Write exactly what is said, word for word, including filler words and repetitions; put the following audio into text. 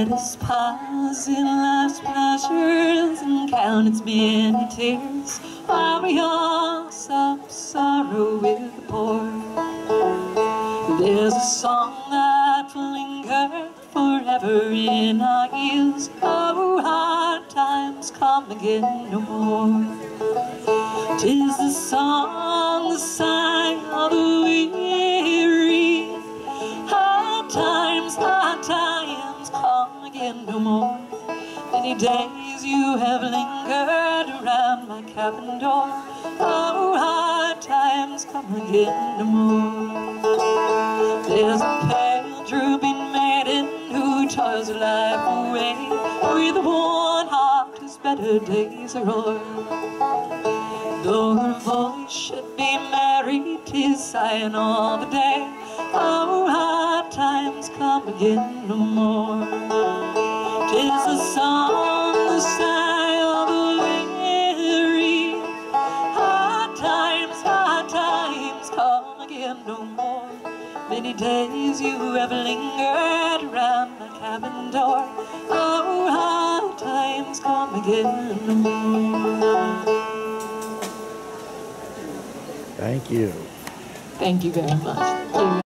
Let us pause in life's pleasures and count its many tears, while we all sup sorrow with the poor. There's a song that will linger forever in our ears. Oh, hard times come again no more. 'Tis the song, the sigh of the weary. Hard times, hard times come again no more. Many days you have lingered around my cabin door. Oh, hard times come again no more. There's a pale drooping maiden who toils her life away with a worn heart whose better days are o'er. Though her voice should be merry, 'tis sighing all the day. Oh, hard times come again no more. 'Tis the song, the sigh of the weary. Hard times, hard times come again no more. Many days you have lingered around my cabin door. Oh, hard times come again no more. Thank you. Thank you very much. Thank you.